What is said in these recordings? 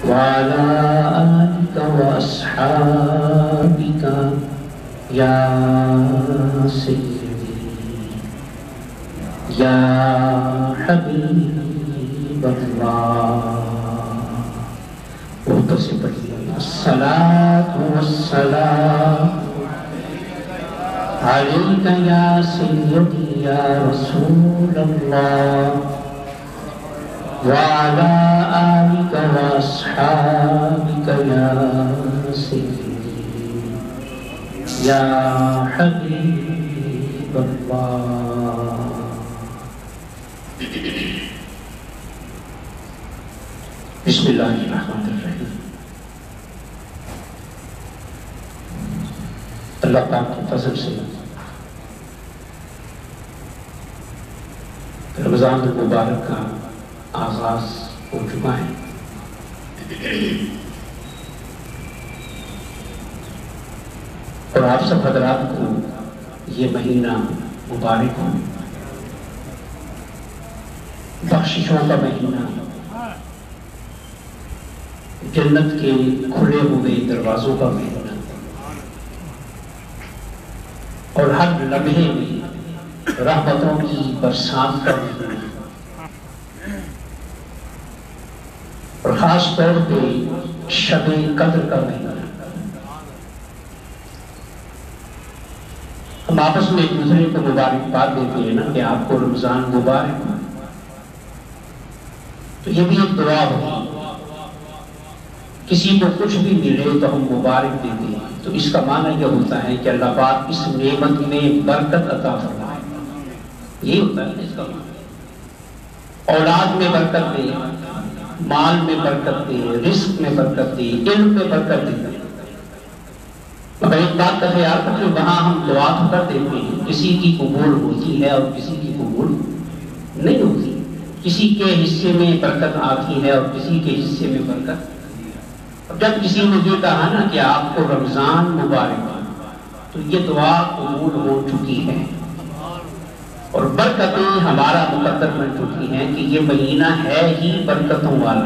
وعلى آلك وأصحابك يا سيدي يا حبيب الله. الصلاة والسلام عليك يا سيدي يا رسول الله وعلى آلك وأصحابك يا سيدي يا حبيب الله. بسم اللہ الرحمن الرحیم. اللہ پاک کے فضل سے رمضان المبارک کا آغاز ہو چکا ہے. اور آپ سب حضرات کو یہ مہینہ مبارک ہو، بخششوں کا مہینہ، جنت کے کھلے ہوئے دروازوں کا مہینہ، اور ہر لمحے میں رحمتوں کی برسات کا مہینہ، اور خاص طور پہ شب قدر کا مہینہ. ہم آپس میں ایک دوسرے کو مبارکباد دیتے ہیں نا کہ آپ کو رمضان مبارک ہو. تو یہ بھی ایک دعا ہوگی. کسی کو کچھ بھی ملے تو ہم مبارک دیتے ہیں، تو اس کا معنی یہ ہوتا ہے کہ اللہ پاک اس نعمت میں برکت عطا فرمائے. یہی ہوتا ہے اس کا معنی. اولاد میں برکت دے، مال میں برکت دے، رزق میں برکت دے، علم میں برکت دے. مگر ایک بات کا خیال رکھیں، وہاں ہم دعا تو کر دیتے ہیں، کسی کی قبول ہوتی ہے اور کسی کی قبول نہیں ہوتی. کسی کے حصے میں برکت آتی ہے اور کسی کے حصے میں برکت. جب کسی نے یہ کہا نا کہ آپ کو رمضان مبارک ہو، تو یہ دعا قبول ہو چکی ہے اور برکتیں ہمارا مقدر بن چکی ہیں کہ یہ مہینہ ہے ہی برکتوں والا.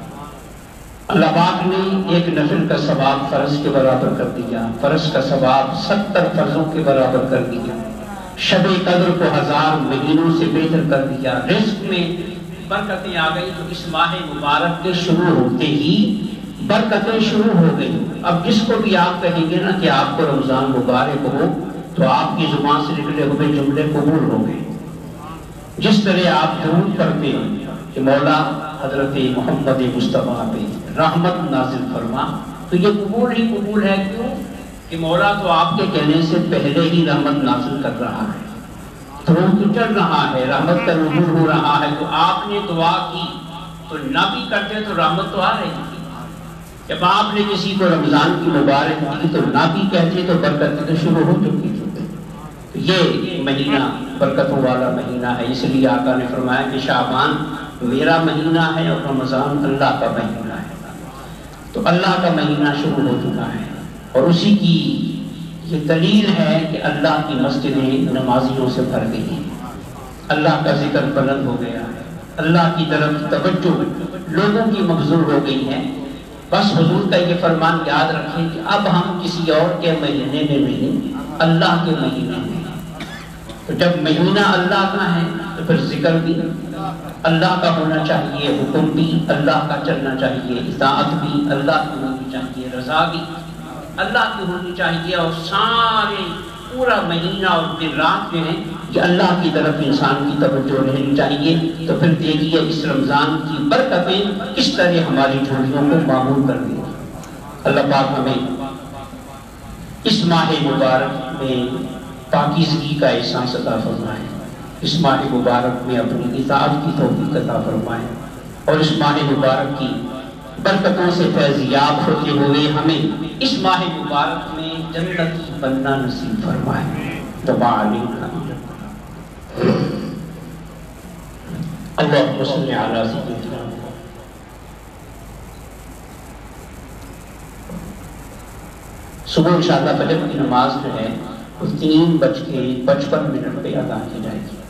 اللہ پاک نے ایک نفل کا ثواب فرض کے برابر کر دیا، فرض کا ثواب 70 فرضوں کے برابر کر دیا، شب قدر کو 1000 مہینوں سے بہتر کر دیا. رزق میں برکتیں آ گئی. تو اس ماہ مبارک کے شروع ہوتے ہی برکتیں شروع ہو گئی. اب جس کو بھی آپ کہیں گے نا کہ آپ کو رمضان مبارک ہو، تو آپ کی زبان سے نکلے ہوئے جملے قبول ہو گئے. جس طرح آپ درود پڑھتے ہیں کہ مولا حضرت محمد مصطفیٰ پہ رحمت نازل فرما، تو یہ قبول ہی قبول ہے. کیوں کہ مولا تو آپ کے کہنے سے پہلے ہی رحمت نازل کر رہا ہے، درود چل رہا ہے، رحمت کا نزول ہو رہا ہے. تو آپ نے دعا کی تو نہ بھی کرتے تو رحمت تو آ رہی تھی. جب آپ نے کسی کو رمضان کی مبارک دی تو نہ بھی کہتے تو برکتیں تو شروع ہو چکی تھی. تو یہ مہینہ برکتوں والا مہینہ ہے. اس لیے آقا نے فرمایا کہ شعبان میرا مہینہ ہے اور رمضان اللہ کا مہینہ ہے. تو اللہ کا مہینہ شروع ہو چکا ہے اور اسی کی یہ دلیل ہے کہ اللہ کی مسجدیں نمازیوں سے بھر گئی ہیں. اللہ کا ذکر بلند ہو گیا ہے، اللہ کی طرف توجہ لوگوں کی مبذول ہو گئی ہے. بس حضور کا یہ فرمان یاد رکھیں کہ اب ہم کسی اور کے مہینے میں نہیں، اللہ کے مہینے میں. تو جب مہینہ اللہ کا ہے تو پھر ذکر بھی اللہ کا ہونا چاہیے، حکم بھی اللہ کا چلنا چاہیے، اطاعت بھی اللہ کی ہونی چاہیے، رضا بھی اللہ کی ہونی چاہیے. اور سارے پورا مہینہ اور دن رات جو ہے کہ اللہ کی طرف انسان کی توجہ رہنی چاہیے. تو پھر دیکھیے اس رمضان کی برکتیں کس طرح ہماری جھولیوں کو معمول کر دی. اللہ پاک ہمیں اس ماہ مبارک میں پاکیزگی کا احساس عطا فرمائے، اس ماہ مبارک میں اپنی اطاعت کی توفیق عطا فرمائے، اور اس ماہ مبارک کی برکتوں سے فیضیاب ہوتے ہوئے ہمیں اس ماہ مبارک میں جنتی بننا نصیب فرمائے. دعا علینا اللہم صلی علی سیدنا. صبح انشاءاللہ فجر کی نماز جو ہے وہ 3:55 پہ ادا کی جائے گی.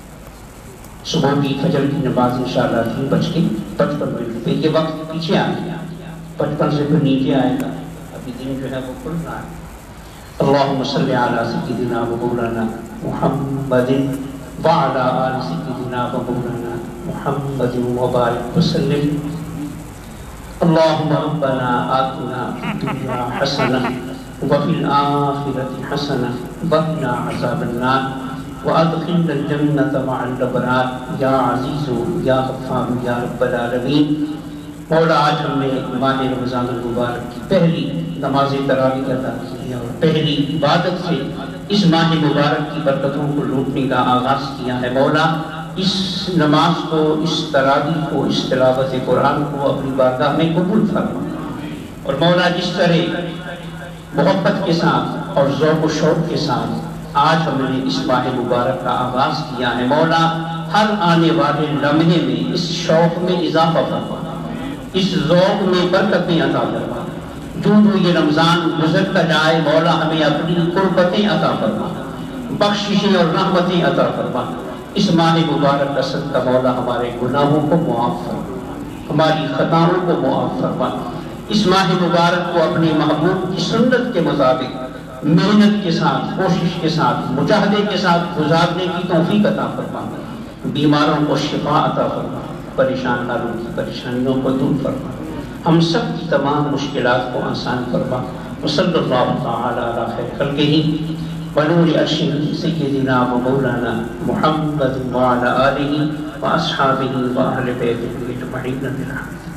صبح کی فجر کی نماز انشاءاللہ 3:55 پہ. یہ وقت پیچھے آ گیا 55 سے پھر نیچے آئے گا، ابھی دن جو ہے وہ کھل رہا ہے۔ اللہم صلی علی سیدنا و مولانا محمد وعلی آل سیدنا و مولانا محمد وبارک وسلم۔ اللہم ربنا آتنا فی الدنیا حسنہ وفی الآخرۃ حسنہ وقنا عذاب النار وادخلنا الجنۃ مع الابرار یا عزیز یا غفار یا رب العالمین۔ مولا آج ہم نے ماہ رمضان المبارک کی پہلی نماز تراویح ادا کی ہے اور پہلی عبادت سے اس ماہ مبارک کی برکتوں کو لوٹنے کا آغاز کیا ہے۔ مولا اس نماز کو، اس تراویح کو، اس تلاوت قرآن کو اپنی بارگاہ میں قبول فرما، اور مولا جس طرح محبت کے ساتھ اور ذوق و شوق کے ساتھ آج ہم نے اس ماہ مبارک کا آغاز کیا ہے، مولا ہر آنے والے لمحے میں اس شوق میں اضافہ فرما، اس ذوق میں برکتیں عطا فرما۔ جو یہ رمضان گزرتا جائے مولا ہمیں اپنی قربتیں عطا فرما، بخششیں اور رحمتیں عطا فرما۔ اس ماہ مبارک کا صدقہ مولا ہمارے گناہوں کو معاف فرما، ہماری خطاؤں کو معاف فرما۔ اس ماہ مبارک کو اپنے محبوب کی سنت کے مطابق محنت کے ساتھ، کوشش کے ساتھ، مجاہدے کے ساتھ گزارنے کی توفیق عطا فرما۔ بیماروں کو شفا عطا فرما، پریشان حالوں کی پریشانیوں کو دور فرما، ہم سب کی تمام مشکلات کو آسان فرما۔ وصلی اللہ تعالی علی خیر خلقہ ونور عرشہ سیدنا و مولانا محمد وعلی آلہ واصحابہ واہل بیتہ اجمعین۔